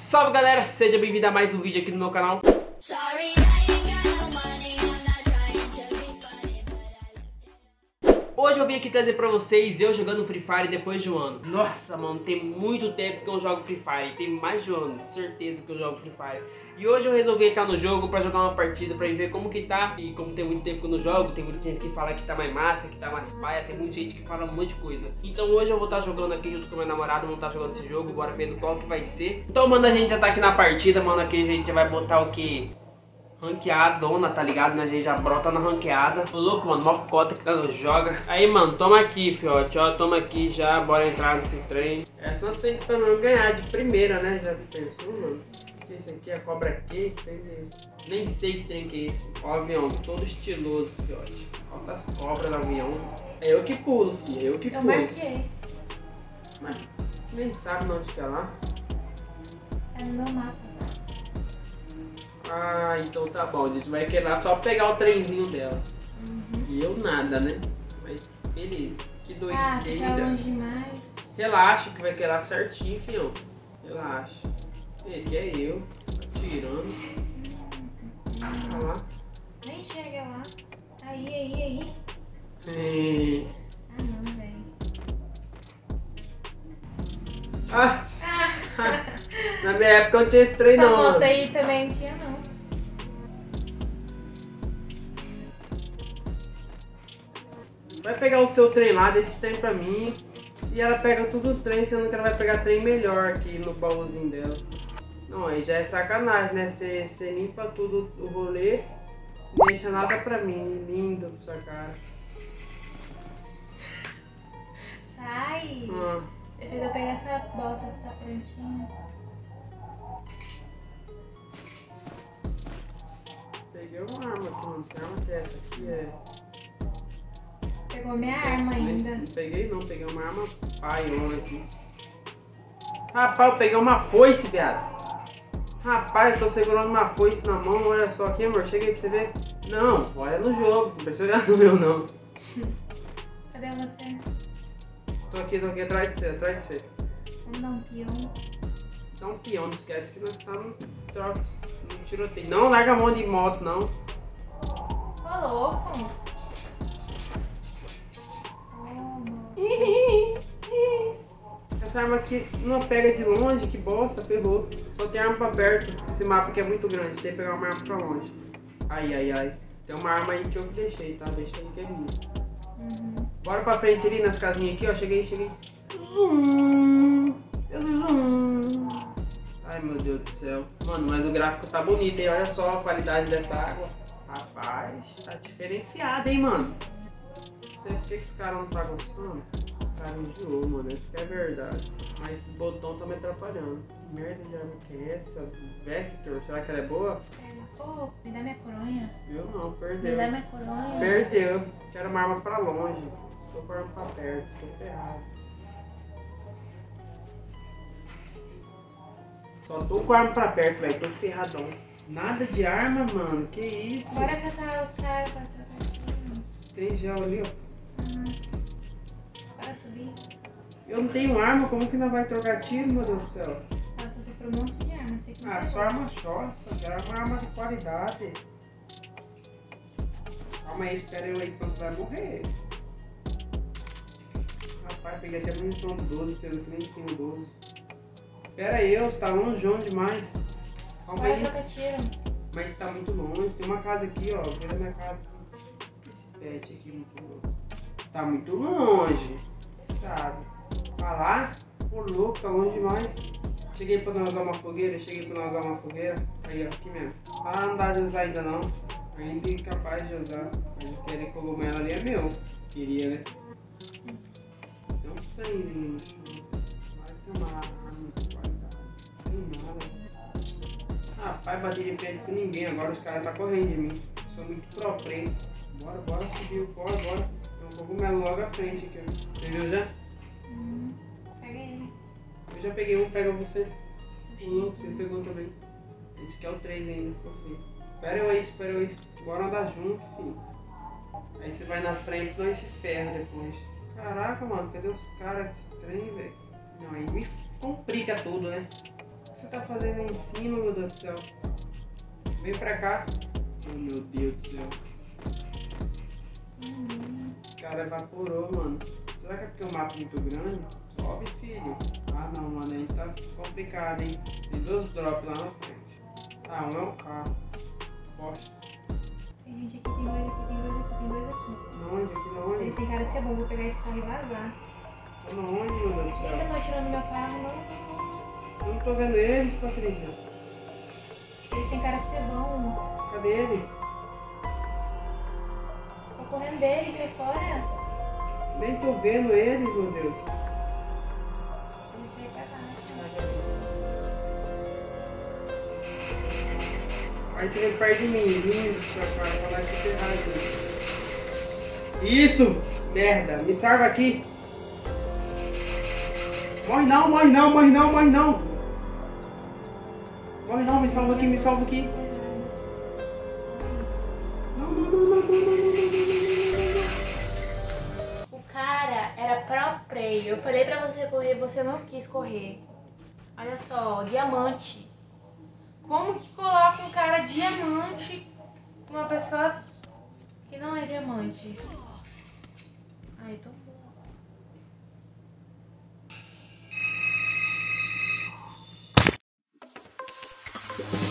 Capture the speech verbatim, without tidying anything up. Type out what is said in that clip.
Salve galera, seja bem-vindo a mais um vídeo aqui no meu canal. Hoje eu vim aqui trazer pra vocês eu jogando Free Fire depois de um ano. Nossa, mano, tem muito tempo que eu jogo Free Fire. Tem mais de um ano, certeza que eu jogo Free Fire. E hoje eu resolvi entrar no jogo pra jogar uma partida, pra ver como que tá. E como tem muito tempo que eu não jogo, tem muita gente que fala que tá mais massa, que tá mais paia. Tem muita gente que fala um monte de coisa. Então hoje eu vou estar jogando aqui junto com meu namorado. Vamos estar jogando esse jogo, bora ver qual que vai ser. Então, mano, a gente já tá aqui na partida, mano. Aqui a gente já vai botar o que... ranqueadona, tá ligado? Né? A gente já brota na ranqueada. Ô louco, mano, mó cota que tá no joga. Aí, mano, toma aqui, fiote, ó, toma aqui já, bora entrar nesse trem. É só você pra não ganhar de primeira, né? Já pensou, mano? Esse aqui é a cobra aqui, que trem é esse? Nem sei que trem que é esse. Ó, o avião, todo estiloso, fiote. Olha as cobras no avião. É eu que pulo, filho, é eu que eu pulo. Eu marquei. Mas nem sabe onde que é lá. É no meu mapa. Ah, então tá bom, a gente vai querer só pegar o trenzinho dela. Uhum. E eu nada, né? Mas beleza. Que doideira. Ah, você tá longe demais. Relaxa que vai querer certinho, fião. Relaxa. Ele é eu, atirando. Olha lá. Nem chega lá. Aí, aí, aí. É. Ah, não, velho. Ah! Ah. Na minha época eu não tinha esse trem Essa não. moto Mano. aí também tinha não. Vai pegar o seu trem lá, desse esse trem pra mim. E ela pega todos os trens, sendo que ela vai pegar trem melhor aqui no baúzinho dela. Não, aí já é sacanagem, né? Você, você limpa tudo o rolê, não deixa nada pra mim. Lindo sua cara. Sai! Ah. Você fez eu pegar essa bosta dessa plantinha. Peguei uma arma aqui, mano. Que arma que é essa aqui? É... Você pegou minha arma ainda. Não peguei não, peguei uma arma paiona aqui. Rapaz, eu peguei uma foice, viado. Rapaz, eu tô segurando uma foice na mão, olha só aqui, amor. Chega aí pra você ver. Não, olha no jogo, não precisa olhar no meu não. Cadê você? Tô aqui, tô aqui atrás de você, atrás de você. Vamos dar um peão. Dá um peão, não esquece que nós estamos no troca, no tiroteio. Não larga a mão de moto, não. Ô, louco! Essa arma aqui não pega de longe, que bosta, ferrou. Só tem arma pra perto. Esse mapa aqui é muito grande, tem que pegar uma arma pra longe. Ai, ai, ai. Tem uma arma aí que eu deixei, tá? Deixei que é minha. Uhum. Bora pra frente ali nas casinhas aqui, ó. Cheguei, cheguei. Zoom! Zoom! Ai, meu Deus do céu. Mano, mas o gráfico tá bonito, hein? Olha só a qualidade dessa água. Rapaz, tá diferenciado, hein, mano? Não sei por que os caras não tá gostando. Os caras enjoou, mano. Isso que é verdade. Mas esse botão tá me atrapalhando. Que merda de arma que é essa? Vector? Será que ela é boa? Ô, me dá minha coronha. Eu não, Me perdeu. dá minha coronha. Perdeu. Quero uma arma pra longe. Estou com a arma pra perto. Tô ferrado. Só tô com a arma pra perto, velho. Tô ferradão. Nada de arma, mano. Que isso? Bora caçar os caras pra trocar. Tem gel ali, ó. Uhum. Bora subir. Eu não tenho arma. Como que não vai trocar tiro, meu Deus do céu? Ela passou por um monte de arma. Sei que não Ah, pegou. só arma chossa. Quero uma arma de qualidade. Calma aí, espera eu aí, senão você vai morrer. Rapaz, peguei até munição de doze, sendo que nem tenho doze. Espera aí, você tá longeão demais. Calma Bora aí. trocar tiro. Mas tá muito longe. Tem uma casa aqui, ó. Vem da minha casa. Esse pet aqui muito louco. Tá muito longe. Sabe? Tá lá? Ô louco, tá longe demais. Cheguei pra nós usar uma fogueira. Cheguei pra nós usar uma fogueira. Aí, ó, aqui mesmo. Ah, não dá de usar ainda não. Ainda é capaz de usar. Mas aquele cogumelo ali é meu. Queria, né? Então tem. Vai tomar arma de qualidade. Tem nada. Rapaz, bati de frente com ninguém. Agora os caras tá correndo de mim. Sou muito pro play. Bora, bora subir. Bora, bora. Tem um cogumelo logo à frente aqui, ó. Você viu já? Hum, pega ele. Eu já peguei um, pega você. O louco, você pegou também. Esse aqui é o três ainda, que eu fiz. Espera eu aí, espera eu aí. Bora andar junto, filho. Aí você vai na frente, não se ferra depois. Caraca, mano, cadê os caras desse trem, velho? Não, aí me complica tudo, né? que você tá fazendo aí em cima, meu Deus do céu? Vem pra cá. Oh, meu Deus do céu. Uhum. O cara evaporou, mano. Será que é porque o mapa é muito grande? Sobe, filho. Ah, não, mano. Aí tá complicado, hein? Tem dois drops lá na frente. Ah, um é um carro. Poxa. Tem gente aqui, tem dois aqui, tem dois aqui, tem dois aqui. Onde? Aqui na onde? Eles têm cara de ser bom, vou pegar esse carro e vazar. Tá na onde, meu Deus do Por que céu? eu tô atirando meu carro? Não, não, não. Eu não tô vendo eles, Patrícia. Eles têm cara de ser bom. Cadê eles? Tô correndo deles, sai fora. Nem tô vendo eles, meu Deus. Eles saem pra cá. Aí você vem perto de mim, lindo, pra falar que você errado aqui. Isso! Merda, me salva aqui. Morre não, morre não, morre não, morre não. Morre não, me salva aqui, me salva aqui. Não, não, não, não, não, não, não, não, não, não. O cara era pro player. Eu falei pra você correr, você não quis correr. Olha só, diamante. Como que coloca um cara diamante com uma pessoa que não é diamante? Ai, tô boa.